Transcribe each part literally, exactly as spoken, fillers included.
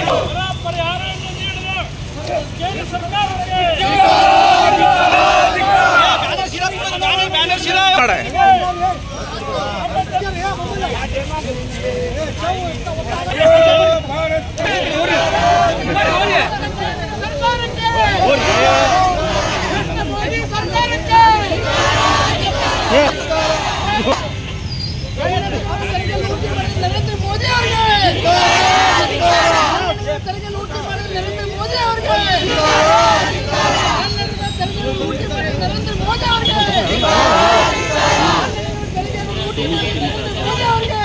ಪರಿಹಾರವನ್ನು ನೀಡಿದ ಕೇಂದ್ರ ಸರ್ಕಾರಕ್ಕೆ ನರೇಂದ್ರ ಮೋದಿ ಅವರಿಗೆ ತೆರಿಗೆ ಲೂಟಿ ಮಾಡಿದ ನರೇಂದ್ರ ಮೋದಿ ಅವರಿಗೆ ತೆರಿಗೆ ಲೂಟಿ ಮಾಡಿದ ನರೇಂದ್ರ ಮೋದಿ ಅವರಿಗೆ ತೆರಿಗೆ ಲೂಟಿ ಮಾಡಿದ ನರೇಂದ್ರ ಮೋದಿ ಅವರಿಗೆ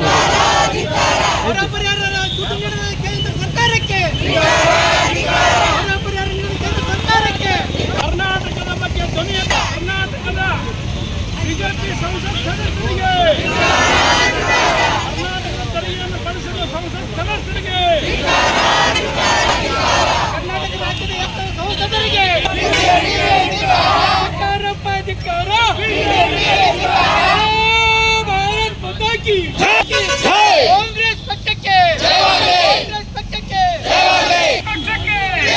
ಬರ ಪರಿಹಾರ ದುಡ್ಡು ನೀಡಿದ ಕೇಂದ್ರ ಸರ್ಕಾರಕ್ಕೆ ಬರ ಪರಿಹಾರ ನೀಡಿದ ಕೇಂದ್ರ ಸರ್ಕಾರಕ್ಕೆ ಕರ್ನಾಟಕದ ಬಗ್ಗೆ ಧ್ವನಿಯಲ್ಲ ಕರ್ನಾಟಕದ ಬಿಜೆಪಿ ಸಂಸತ್ ಸದಸ್ಯರಿಗೆ ಕರ್ನಾಟಕದ ತೆರಿಗೆಯನ್ನು ಕಳಿಸಿದ ಸಂಸತ್ ಸದಸ್ಯರಿಗೆ ಕರ್ನಾಟಕ ರಾಜ್ಯದ ಎತ್ತರ ಸಂಸದರಿಗೆ ಧಿಕ್ಕಾರಪ್ಪ ಧಿಕ್ಕಾರ ಭಾರತ್ ಮಾತಾ ಕಿ ಕಾಂಗ್ರೆಸ್ ಪಕ್ಷಕ್ಕೆ ಕಾಂಗ್ರೆಸ್ ಪಕ್ಷಕ್ಕೆ ಪಕ್ಷಕ್ಕೆ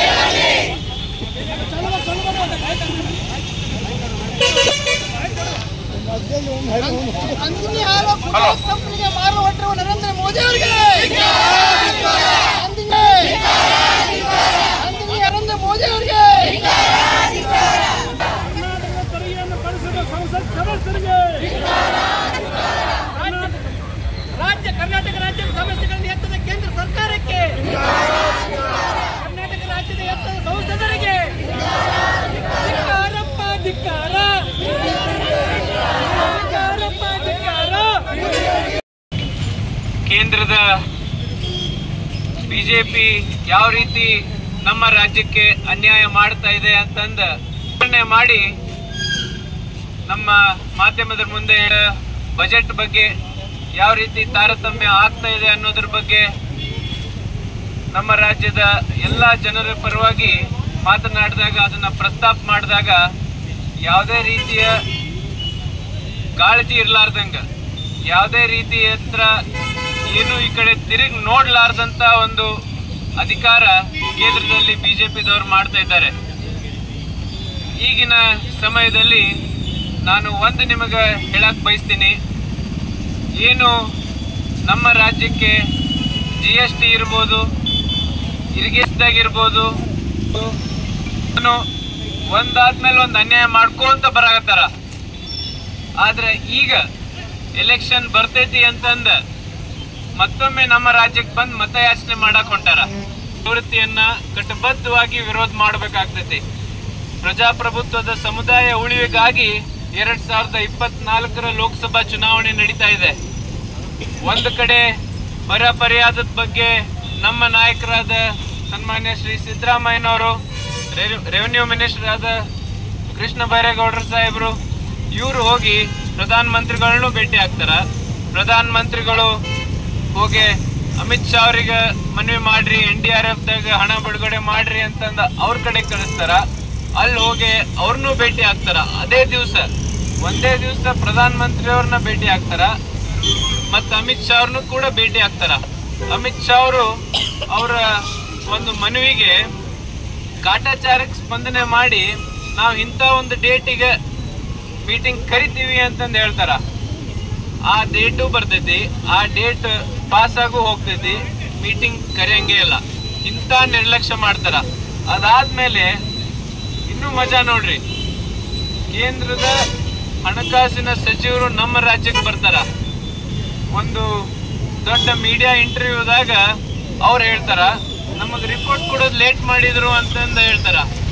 ನಂದಿನಿ ಹಾಲು ಕಂಪನಿಗೆ ಮಾರುವ ಹೊಟ್ಟರು ನರೇಂದ್ರ ಮೋದಿ ಅವರಿಗೆ ನಂದಿನಿ ನಂದಿನಿ ನರೇಂದ್ರ ಮೋದಿ ಅವರಿಗೆ ಕರ್ನಾಟಕದ ತೆರಿಗೆಯನ್ನು ಕಳಿಸಿದ ಸಂಸತ್ ಸದಸ್ಯರಿಗೆ ರಾಜ್ಯ ಕರ್ನಾಟಕ ರಾಜ್ಯದ ಸಮಸ್ಯೆಗಳನ್ನು ಎತ್ತದ ಕೇಂದ್ರ ಸರ್ಕಾರಕ್ಕೆ ಕರ್ನಾಟಕ ರಾಜ್ಯದ ಎತ್ತದ ಸಂಸದರಿಗೆ ಧಿಕ್ಕಾರಪ್ಪ ಧಿಕ್ಕಾರ ಧಿಕ್ಕಾರಪ್ಪ ಧಿಕ್ಕಾರ. ಕೇಂದ್ರದ ಬಿಜೆಪಿ ಯಾವ ರೀತಿ ನಮ್ಮ ರಾಜ್ಯಕ್ಕೆ ಅನ್ಯಾಯ ಮಾಡ್ತಾ ಇದೆ ಅಂತಂದ ಮಾಡಿ ನಮ್ಮ ಮಾಧ್ಯಮದ ಮುಂದೆ ಬಜೆಟ್ ಬಗ್ಗೆ ಯಾವ ರೀತಿ ತಾರತಮ್ಯ ಆಗ್ತಾ ಇದೆ ಅನ್ನೋದ್ರ ಬಗ್ಗೆ ನಮ್ಮ ರಾಜ್ಯದ ಎಲ್ಲ ಜನರ ಪರವಾಗಿ ಮಾತನಾಡಿದಾಗ ಅದನ್ನ ಪ್ರಸ್ತಾಪ ಮಾಡಿದಾಗ ಯಾವುದೇ ರೀತಿಯ ಕಾಳಜಿ ಇರಲಾರ್ದಂಗ ಯಾವುದೇ ರೀತಿ ಹತ್ರ ಏನು ಈ ಕಡೆ ತಿರುಗಿ ನೋಡ್ಲಾರ್ದಂತ ಒಂದು ಅಧಿಕಾರ ಕೇಂದ್ರದಲ್ಲಿ ಬಿಜೆಪಿದವರು ಮಾಡ್ತಾ ಇದ್ದಾರೆ. ಈಗಿನ ಸಮಯದಲ್ಲಿ ನಾನು ಒಂದು ನಿಮಗೆ ಹೇಳಕ್ ಬಯಸ್ತೀನಿ, ಏನು ನಮ್ಮ ರಾಜ್ಯಕ್ಕೆ ಜಿ ಎಸ್ ಟಿ ಇರ್ಬೋದು, ಇರಿಗೇಷನ್ದಾಗಿರ್ಬೋದು, ಒಂದಾದ್ಮೇಲೆ ಒಂದು ಅನ್ಯಾಯ ಮಾಡ್ಕೊಂತ ಬರಾಕತ್ತಾರ. ಆದ್ರೆ ಈಗ ಎಲೆಕ್ಷನ್ ಬರ್ತೈತಿ ಅಂತಂದ ಮತ್ತೊಮ್ಮೆ ನಮ್ಮ ರಾಜ್ಯಕ್ಕೆ ಬಂದು ಮತಯಾಚನೆ ಮಾಡಕ್ ಹೊಂಟಾರ. ಪ್ರವೃತ್ತಿಯನ್ನ ಕಟ್ಟಬದ್ಧವಾಗಿ ವಿರೋಧ ಮಾಡಬೇಕಾಗ್ತೈತಿ. ಪ್ರಜಾಪ್ರಭುತ್ವದ ಸಮುದಾಯ ಉಳಿವಿಗಾಗಿ ಎರಡ್ ಸಾವಿರದ ಇಪ್ಪತ್ನಾಲ್ಕರ ಲೋಕಸಭಾ ಚುನಾವಣೆ ನಡೀತಾ ಇದೆ. ಒಂದು ಕಡೆ ಬರ ಪರಿಹಾರದ ಬಗ್ಗೆ ನಮ್ಮ ನಾಯಕರಾದ ಸನ್ಮಾನ್ಯ ಶ್ರೀ ಸಿದ್ದರಾಮಯ್ಯನವರು, ರೆವಿನ್ಯೂ ಮಿನಿಸ್ಟರ್ ಆದ ಕೃಷ್ಣ ಬೈರೇಗೌಡರ ಸಾಹೇಬರು ಇವರು ಹೋಗಿ ಪ್ರಧಾನ ಮಂತ್ರಿಗಳನ್ನು ಭೇಟಿ ಆಗ್ತಾರ. ಪ್ರಧಾನ ಮಂತ್ರಿಗಳು ಹೋಗಿ ಅಮಿತ್ ಶಾ ಅವರಿಗೆ ಮನವಿ ಮಾಡ್ರಿ, ಎನ್ ಡಿ ಆರ್ ಎಫ್ ದಾಗ ಹಣ ಬಿಡುಗಡೆ ಮಾಡ್ರಿ ಅಂತಂದ ಅವ್ರ ಕಡೆ ಕಳಿಸ್ತಾರ. ಅಲ್ಲಿ ಹೋಗಿ ಅವ್ರನ್ನೂ ಭೇಟಿ ಆಗ್ತಾರ. ಅದೇ ದಿವಸ ಒಂದೇ ದಿವಸ ಪ್ರಧಾನ ಮಂತ್ರಿ ಅವ್ರನ್ನ ಭೇಟಿ ಆಗ್ತಾರ ಮತ್ತು ಅಮಿತ್ ಶಾ ಅವ್ರನ್ನು ಕೂಡ ಭೇಟಿ ಆಗ್ತಾರ. ಅಮಿತ್ ಶಾ ಅವರು ಅವರ ಒಂದು ಮನವಿಗೆ ಕಾಟಾಚಾರಕ್ಕೆ ಸ್ಪಂದನೆ ಮಾಡಿ ನಾವು ಇಂಥ ಒಂದು ಡೇಟಿಗೆ ಮೀಟಿಂಗ್ ಕರಿತೀವಿ ಅಂತಂದು ಹೇಳ್ತಾರ. ಆ ಡೇಟು ಬರ್ತೈತಿ, ಆ ಡೇಟ್ ಪಾಸ್ ಆಗು ಹೋಗ್ತೈತಿ, ಮೀಟಿಂಗ್ ಕರೆಯಂಗೆ ಇಲ್ಲ. ಇಂಥ ನಿರ್ಲಕ್ಷ್ಯ ಮಾಡ್ತಾರ. ಅದಾದ್ಮೇಲೆ ಇನ್ನೂ ಮಜಾ ನೋಡ್ರಿ, ಕೇಂದ್ರದ ಹಣಕಾಸಿನ ಸಚಿವರು ನಮ್ಮ ರಾಜ್ಯಕ್ಕೆ ಬರ್ತಾರ. ಒಂದು ದೊಡ್ಡ ಮೀಡಿಯಾ ಇಂಟರ್ವ್ಯೂದಾಗ ಅವ್ರು ಹೇಳ್ತಾರ ನಮಗೆ ರಿಪೋರ್ಟ್ ಕೊಡೋದು ಲೇಟ್ ಮಾಡಿದ್ರು ಅಂತಂದು ಹೇಳ್ತಾರ.